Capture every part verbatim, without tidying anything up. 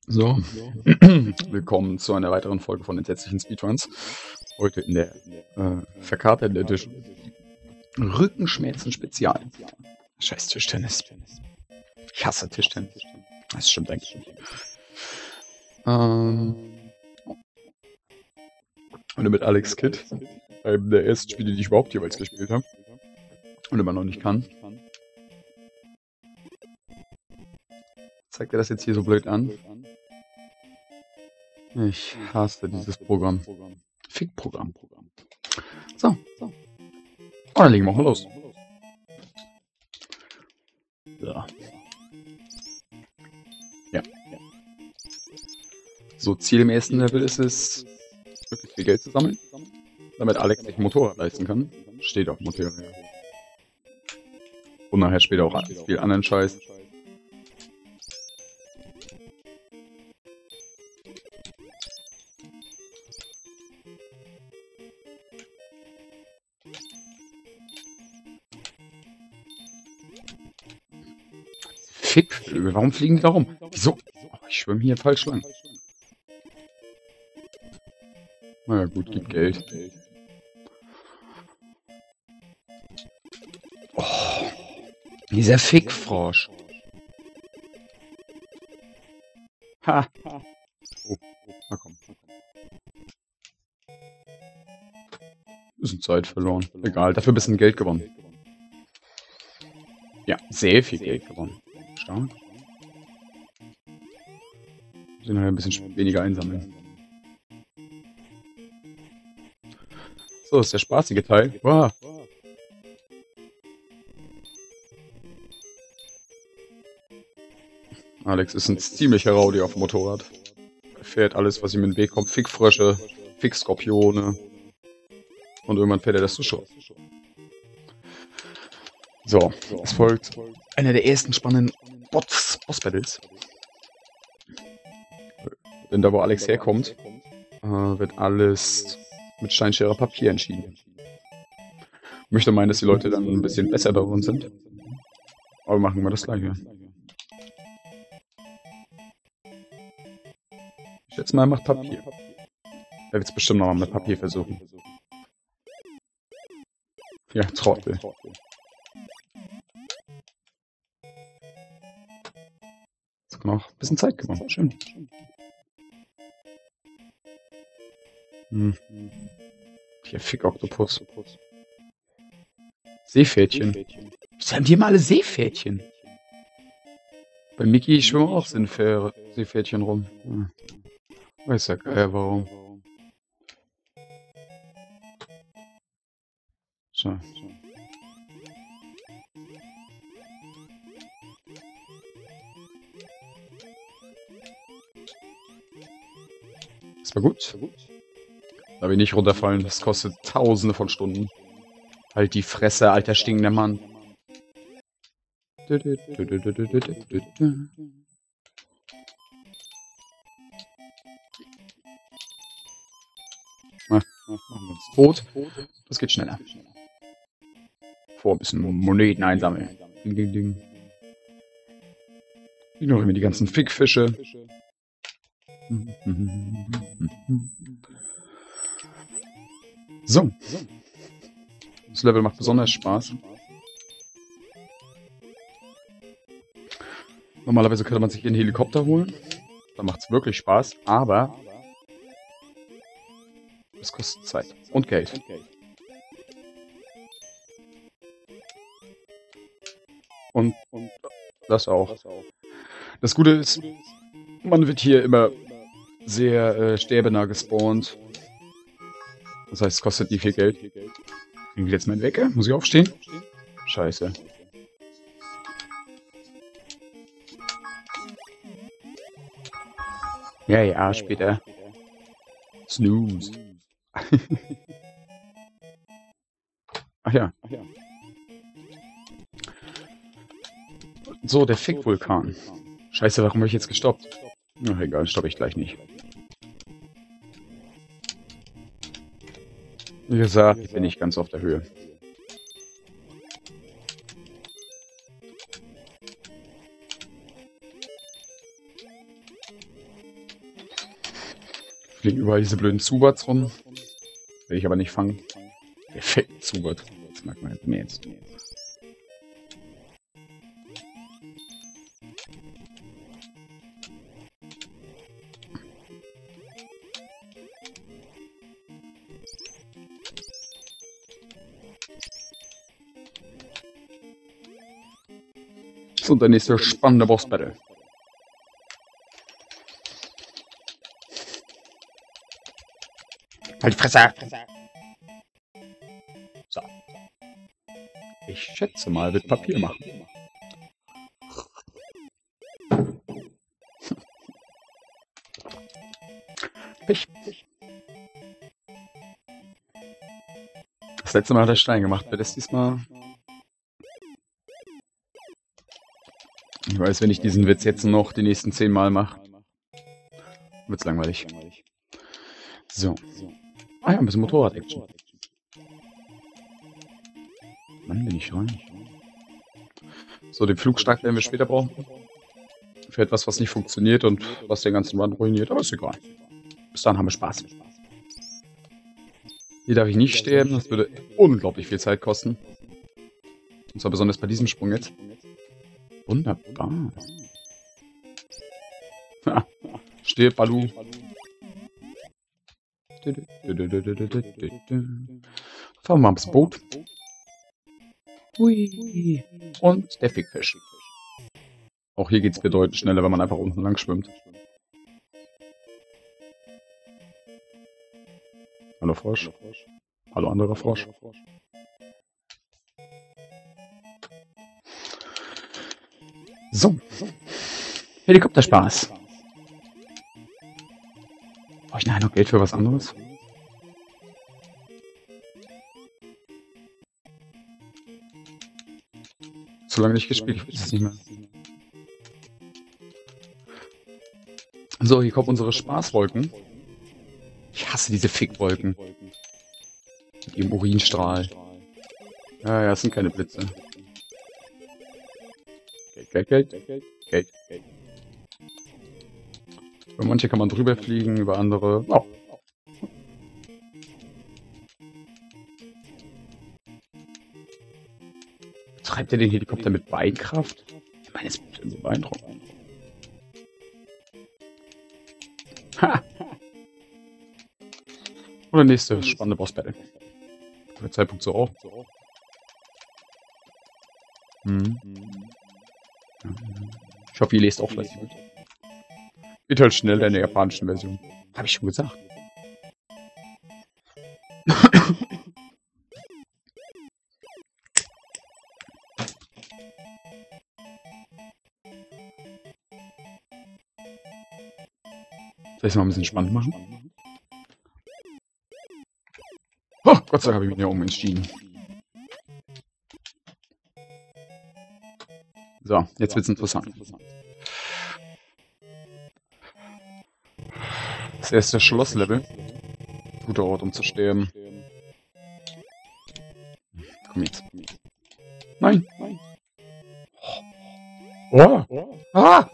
So, willkommen zu einer weiteren Folge von entsetzlichen Speedruns. Heute in der äh, verkaterten Edition. Rückenschmerzen Spezial. Scheiß Tischtennis. Ich hasse Tischtennis. Das stimmt eigentlich nicht. Ähm, heute mit Alex Kidd, einem der ersten Spiele, die ich überhaupt jeweils gespielt habe. Und immer noch nicht kann. Zeigt er das jetzt hier so blöd an? Ich hasse dieses Programm. Fick-Programm. So. Oh, dann legen wir mal los. So. Ja. So, Ziel im ersten Level ist es, wirklich viel Geld zu sammeln, damit Alex sich ein Motorrad leisten kann. Steht auf dem Motorrad. Und nachher später auch viel anderen Scheiß. Fickvögel, warum fliegen die da rum? Wieso? Oh, ich schwimme hier falsch lang. Na ja, gut, gib Geld. Oh, dieser Fickfrosch. Ha. Oh, na komm. Bisschen Zeit verloren. Egal, dafür ein bisschen Geld gewonnen. Ja, sehr viel Geld gewonnen. Stark. Müssen wir ein bisschen weniger einsammeln. So, das ist der spaßige Teil. Wow. Alex ist ein ziemlicher Rowdy auf dem Motorrad. Er fährt alles, was ihm in den Weg kommt. Fickfrösche, Fickskorpione. Und irgendwann fährt er das zu Schrott. So, es folgt einer der ersten spannenden Boss-Battles. Denn da, wo Alex herkommt, äh, wird alles mit Steinschere Papier entschieden. Ich möchte meinen, dass die Leute dann ein bisschen besser darin sind. Aber machen wir das gleiche. Ich schätze mal, er macht Papier. Er wird es bestimmt noch mal mit Papier versuchen. Ja, Trottel. Jetzt noch ein bisschen Zeit gewonnen. Schön. Hm. Hier, Fick-Oktopus. Seepferdchen. Wieso haben die immer alle Seepferdchen? Bei Mickey schwimmen auch Seepferdchen rum. Hm. Weiß ja geil, warum. So. Das war gut. Da wir nicht runterfallen, das kostet tausende von Stunden. Halt die Fresse, alter stinkender Mann. Na, machen wir uns tot. Das geht schneller. Vor ein bisschen Moneten einsammeln. Ding, ding, ding. Ignorieren die ganzen Fickfische. So. Das Level macht besonders Spaß. Normalerweise könnte man sich einen Helikopter holen. Da macht es wirklich Spaß, aber es kostet Zeit und Geld. Und, und das auch. Das Gute ist, man wird hier immer sehr äh, sterbenah gespawnt. Das heißt, es kostet nicht viel Geld. Kriegen wir jetzt meinen Wecker? Muss ich aufstehen? Scheiße. Ja, ja, später. Snooze. Ach ja. So, der Fick-Vulkan. Scheiße, warum habe ich jetzt gestoppt? Ach egal, stoppe ich gleich nicht. Wie gesagt, ich bin nicht ganz auf der Höhe. Fliegen überall diese blöden Zubats rum. Will ich aber nicht fangen. Perfekt, Zubat. Das mag man mehr jetzt. So, der nächste spannende Boss-Battle. Halt die Fresse! So. Ich schätze mal, wird Papier machen. Pech. Das letzte Mal hat er Stein gemacht. Wird es diesmal... Ich weiß, wenn ich diesen Witz jetzt noch die nächsten zehn Mal mache, wird's langweilig. So. Ah ja, ein bisschen Motorrad-Action. Mann, bin ich rein. So, den Flugstart werden wir später brauchen. Für etwas, was nicht funktioniert und was den ganzen Run ruiniert, aber ist egal. Bis dann haben wir Spaß. Hier darf ich nicht sterben, das würde unglaublich viel Zeit kosten. Und zwar besonders bei diesem Sprung jetzt. Wunderbar. Ha, stirb, Balu. Fahren wir mal aufs Boot. Hui. Und der Fickfisch. Auch hier geht es bedeutend schneller, wenn man einfach unten lang schwimmt. Hallo Frosch. Hallo anderer Frosch. So. Helikopterspaß. Brauche ich nachher noch Geld für was anderes? Zu lange nicht gespielt, ich weiß es nicht mehr. So, hier kommen unsere Spaßwolken. Ich hasse diese Fickwolken. Mit ihrem Urinstrahl. Ja, ja, es sind keine Blitze. Geld, Geld, Geld, Geld, Geld. Über manche kann man drüber fliegen, über andere... Oh. Treibt er den Helikopter mit Beinkraft? Ich meine, es ist so beeindruckend. Ha! Und der nächste spannende Boss-Battle. Der Zeitpunkt so auch. Hm. Ich hoffe, ihr lest auch fleißig mit. Geht halt schnell in der japanischen Version. Habe ich schon gesagt. Soll ich es mal ein bisschen spannend machen? Oh, Gott sei Dank habe ich mich hier oben entschieden. So, jetzt wird's interessant. Das erste Schlosslevel. Guter Ort, um zu sterben. Komm jetzt. Nein! Oh! Ah!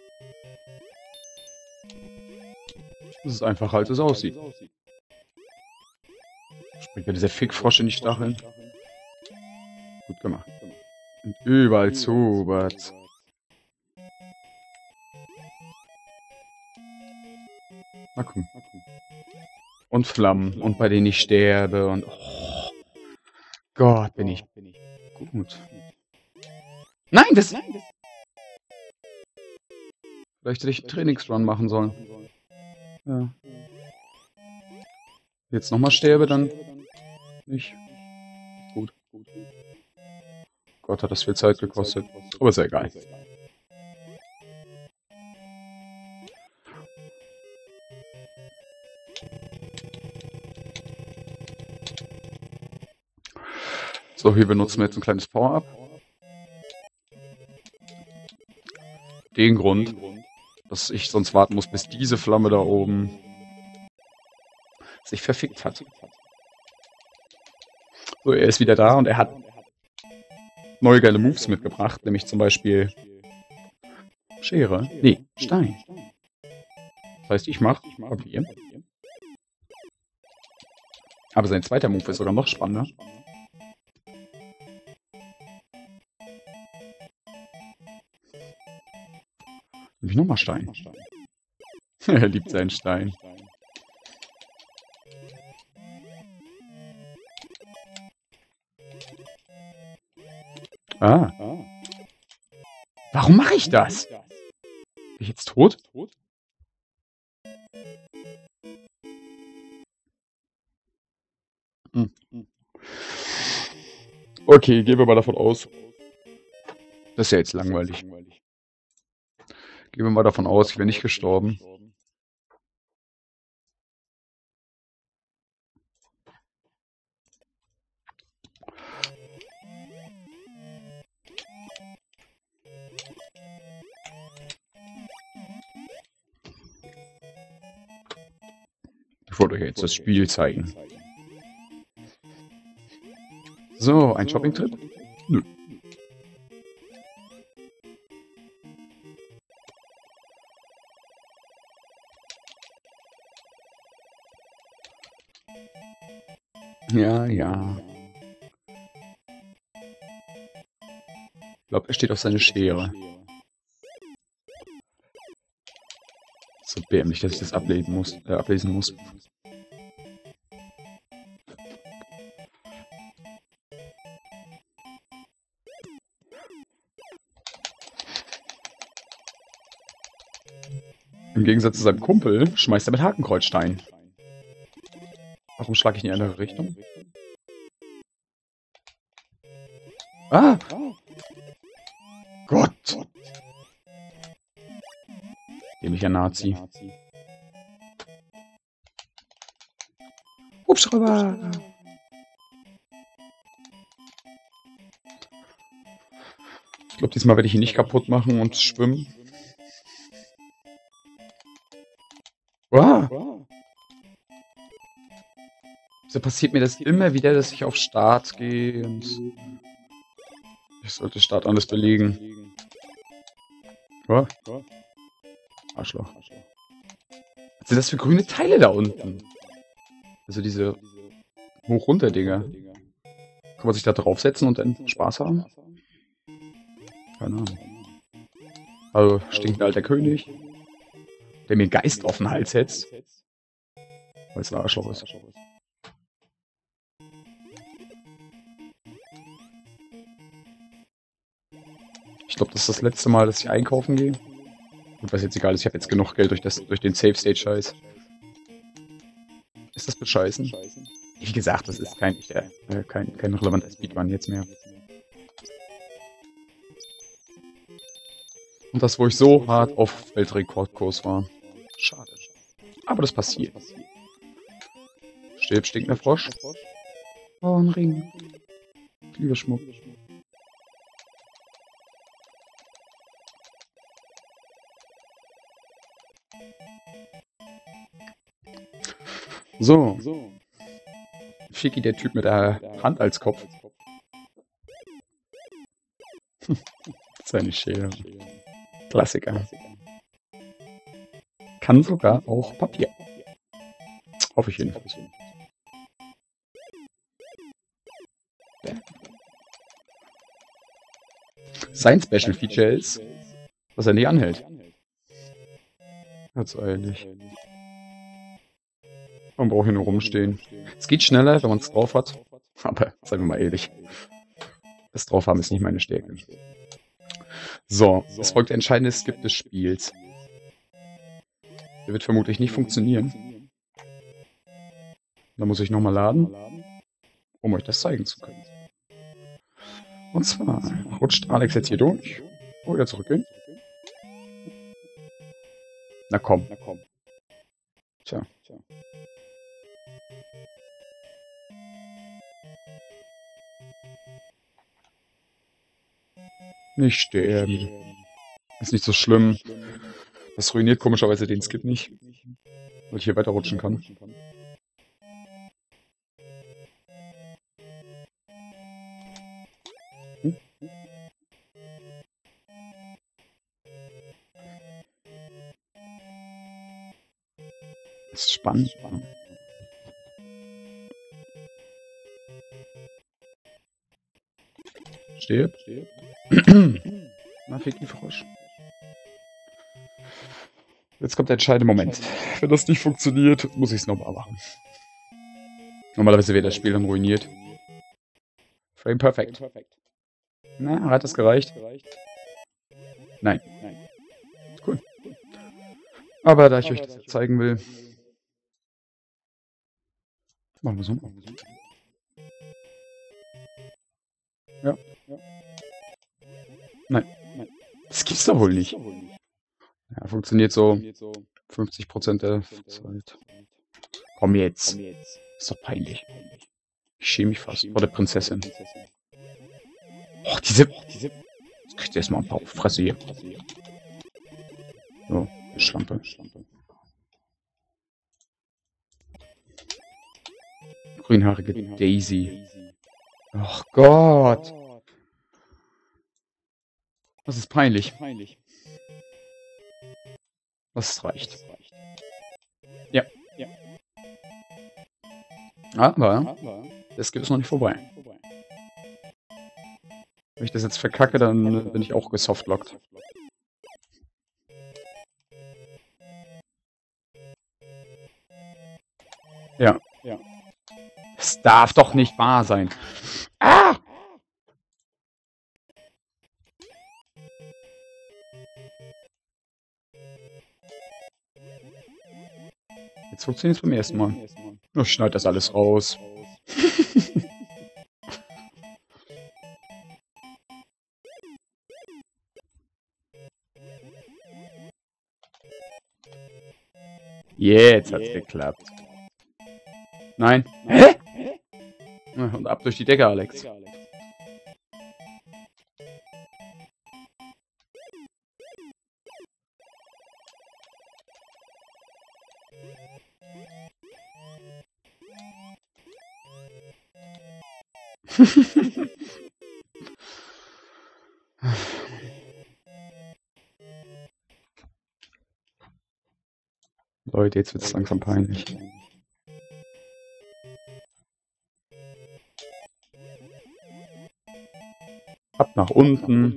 Das ist einfacher, als es aussieht. Springt ja dieser Fickfrosch in die Stacheln. Gut gemacht. Und überall Zubat. Mal gucken. Und Flammen. Und bei denen ich sterbe. Und oh Gott, bin ich gut. Nein, das... Vielleicht hätte ich einen Trainingsrun machen sollen. Ja. Jetzt nochmal sterbe, dann nicht. Gut. Gott, hat das viel Zeit gekostet. Aber ist ja egal. So, hier benutzen wir jetzt ein kleines Power-Up. Den Grund, dass ich sonst warten muss, bis diese Flamme da oben sich verfickt hat. So, er ist wieder da und er hat neue geile Moves mitgebracht, nämlich zum Beispiel Schere. Nee, Stein. Das heißt, ich mache Papier. Aber sein zweiter Move ist sogar noch spannender. Will ich nochmal Stein? Er liebt seinen Stein. Ah. Warum mache ich das? Bin ich jetzt tot? Hm. Okay, gehen wir mal davon aus. Das ist ja jetzt langweilig. Gehen wir mal davon aus, ich wäre nicht gestorben. Ich wollte euch jetzt das Spiel zeigen. So, ein Shopping-Trip? Nö. Ja, ja. Ich glaube, er steht auf seine Schere. So dämlich, dass ich das ablesen muss. Äh, ablesen muss. Im Gegensatz zu seinem Kumpel schmeißt er mit Hakenkreuzstein. Warum schlage ich in die andere Richtung? Ah! Gott! Dämlicher Nazi. Hubschrauber! Ich glaube, diesmal werde ich ihn nicht kaputt machen und schwimmen. Ah! So passiert mir das immer wieder, dass ich auf Start gehe und ich sollte Start alles belegen. Oh. Arschloch. Was sind das für grüne Teile da unten? Also diese Hoch-Runter-Dinger. Kann man sich da draufsetzen und dann Spaß haben? Keine Ahnung. Also stinkender alter König, der mir Geist auf den Hals setzt, weil es ein Arschloch ist. Ich glaube, das ist das letzte Mal, dass ich einkaufen gehe. Und was jetzt egal ist, ich habe jetzt genug Geld durch, das, durch den Safe-State-Scheiß. Ist das bescheißen? Wie gesagt, das ist kein, äh, kein, kein relevanter Speedrun jetzt mehr. Und das, wo ich so hart auf Weltrekordkurs war. Schade. Aber das passiert. Stirb, stinkender Frosch. Oh, ein Ring. Ich liebe Schmuck. So. Schicki, der Typ mit der Hand als Kopf. Seine Schere. Klassiker. Kann sogar auch Papier. Hoffe ich jedenfalls. Sein Special Feature ist, dass er nicht anhält. Hat's eigentlich. Man braucht hier nur rumstehen. Es geht schneller, wenn man es drauf hat. Aber seien wir mal ehrlich. Das Draufhaben ist nicht meine Stärke. So, es folgt der entscheidende Skip des Spiels. Der wird vermutlich nicht funktionieren. Da muss ich nochmal laden, um euch das zeigen zu können. Und zwar rutscht Alex jetzt hier durch. Oh, wieder zurückgehen. Na komm. Tja. Nicht sterben. Ist nicht so schlimm. Das ruiniert komischerweise den Skip nicht. Weil ich hier weiter rutschen kann. Hm? Das ist spannend. Stirb. Na, fick die Frosch. Jetzt kommt der entscheidende Moment. Wenn das nicht funktioniert, muss ich es nochmal machen. Normalerweise wäre das Spiel dann ruiniert. Frame perfect. Na, hat das gereicht? Nein. Cool. Aber da ich euch das zeigen will, machen wir so. Ja. Nein. Das gibt's doch wohl nicht. Ja, funktioniert so fünfzig Prozent der Zeit. Komm jetzt. Ist doch peinlich. Ich schäme mich fast vor der Prinzessin. Oh, diese... Jetzt kriegt ihr erstmal ein paar auf die Fresse hier. So, Schlampe. Grünhaarige Daisy. Ach Gott. Das ist peinlich. Das reicht. Ja. Aber das geht es noch nicht vorbei. Wenn ich das jetzt verkacke, dann bin ich auch gesoftlockt. Ja. Es darf doch nicht wahr sein. Ah! Jetzt funktioniert es beim ersten Mal. Ich schneide das alles raus. Jetzt hat's geklappt. Nein. Hä? Und ab durch die Decke, Alex. Leute, jetzt wird's langsam peinlich. Ab nach unten.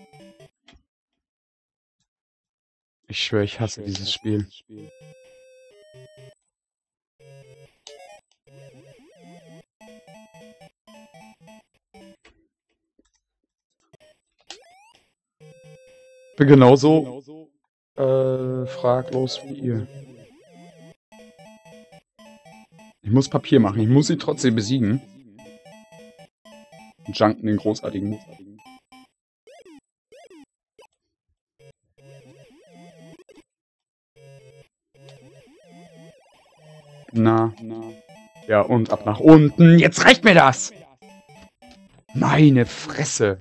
Ich schwöre, ich hasse dieses Spiel. Bin genauso äh, fraglos wie ihr. Ich muss Papier machen. Ich muss ihn trotzdem besiegen. Und junken den großartigen. Na. Ja, und ab nach unten. Jetzt reicht mir das! Meine Fresse!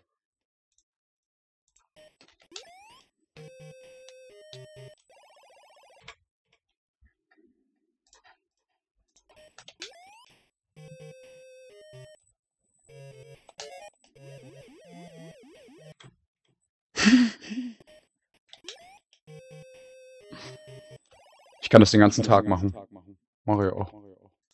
Ich kann das den ganzen Tag machen. Mache ich auch.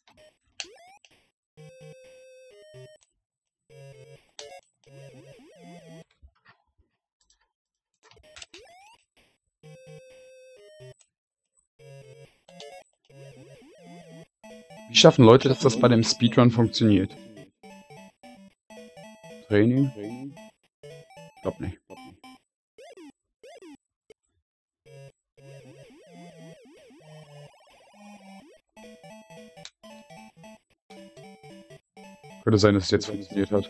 Wie schaffen Leute, dass das bei dem Speedrun funktioniert? Training? Ich glaub nicht. Könnte sein, dass es jetzt funktioniert hat.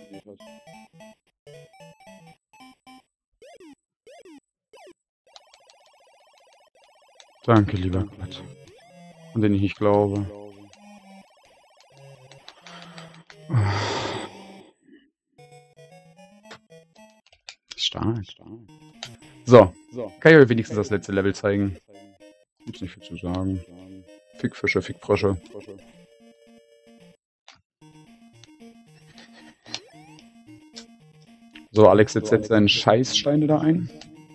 Danke, lieber Gott. An den ich nicht glaube. Stark. So, kann ich euch wenigstens das letzte Level zeigen. Gibt's nicht viel zu sagen. Fickfische, Fickfrösche. So, Alex jetzt setzt seine Scheißsteine da ein.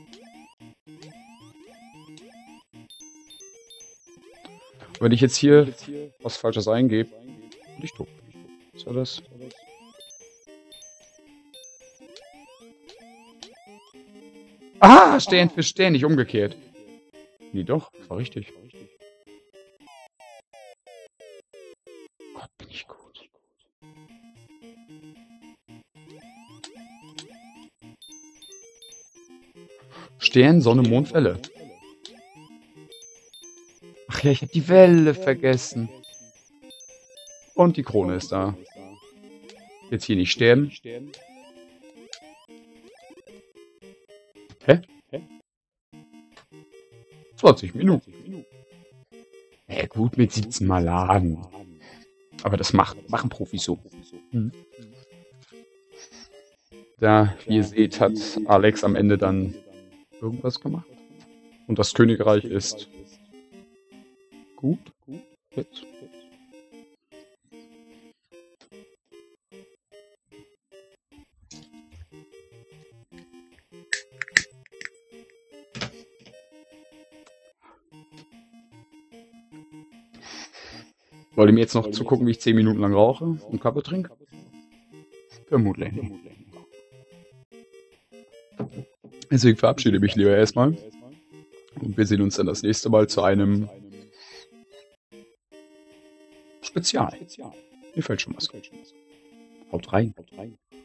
Wenn ich jetzt hier was Falsches eingebe, bin ich tot. Ist ja das? Ah, Stern für Stern, nicht umgekehrt. Nee, doch, das war richtig. Gott, bin ich gut. Stern, Sonne, Mond, Welle. Ach ja, ich habe die Welle vergessen. Und die Krone ist da. Jetzt hier nicht sterben. Hä? zwanzig Minuten. Ja gut, mit siebzehn Mal laden. Aber das macht, machen Profis so. Hm. Da, wie ihr seht, hat Alex am Ende dann irgendwas gemacht. Und das Königreich ist gut. Jetzt. Wollt ihr mir jetzt noch zugucken, wie ich zehn Minuten lang rauche und Kaffee trinke? Vermutlich nicht. Deswegen verabschiede ich mich lieber erstmal. Und wir sehen uns dann das nächste Mal zu einem Spezial. Mir fällt schon was. Haut rein.